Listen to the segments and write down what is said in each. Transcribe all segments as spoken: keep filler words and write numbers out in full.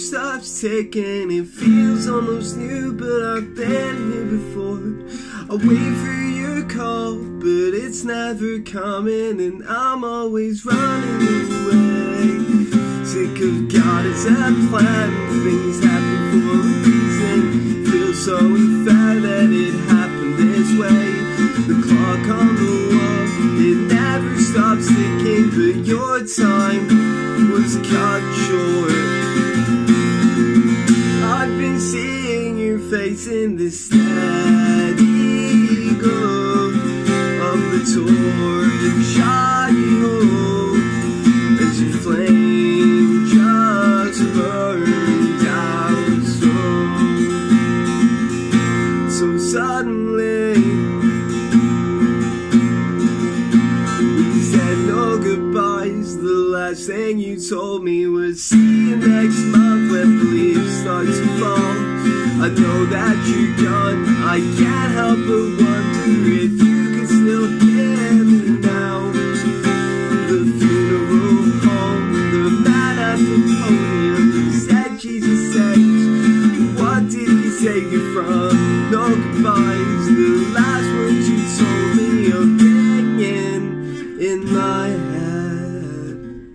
stops ticking. It feels almost new, but I've been here before. I wait for your call, but it's never coming, and I'm always running away. Sick of God, it's a plan. Things happen for a reason. Feels so unfair that it happened this way. The clock on the wall, it never stops ticking, but your time was cut short. I've been seeing your face in the steady glow of the torch I hold as your flame just burned out so, so suddenly. We said no goodbyes. The last thing you told me was see you next month when the leaves start to fall. I know that you're gone. I can't help but wonder if you can still hear me now. The funeral home, the man at the podium, he said Jesus saves. What did he save you from? No goodbyes. The last words you told me are ringing in my head.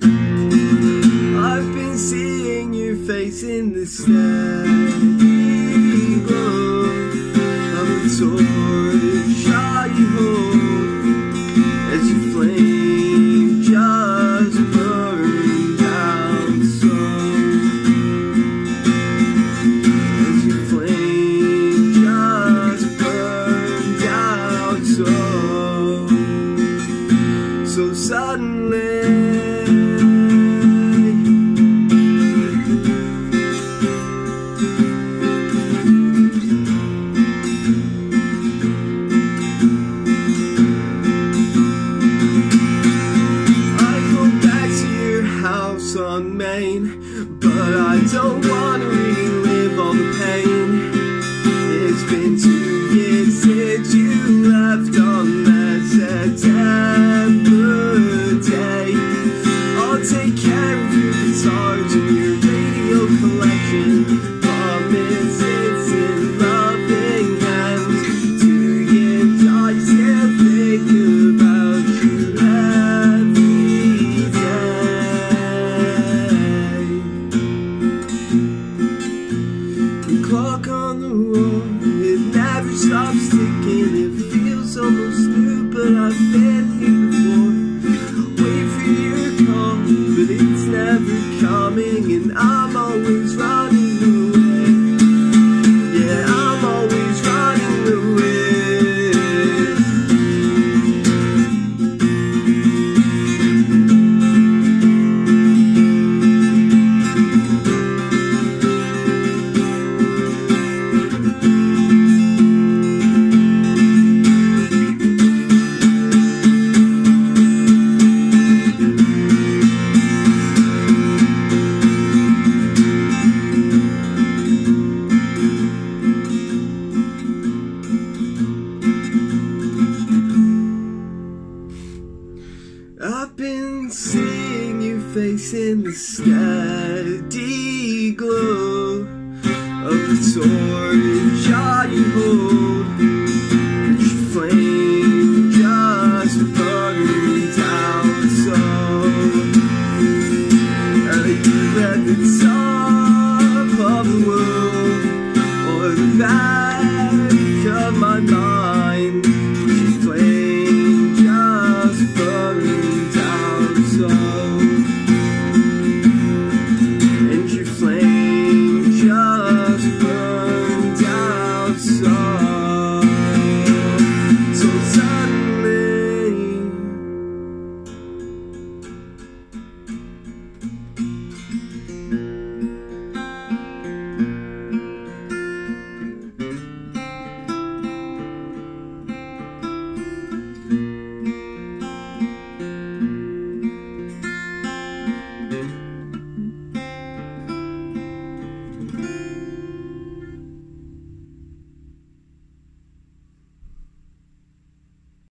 I've been seeing your face in the steady glow of the torch I hold as your flame just burned out so, as your flame just burned out so, so suddenly. On Main, but I don't want to relive all the pain. It's been two years since you left on that September day. I'll take care of your guitars and your radio collection. Promise it's in loving hands. Two years I still think about you every day. The clock on the wall, it never stops ticking. It feels almost new, but I've been here before. Wait for your call, but it's never coming, and I'm always running away. Yeah, I'm always running away. I've been seeing your face in the steady glow of the torch I hold. Your flame just burned out so. Are you at the top of the world or the back of my mind? Your flame just burned out so.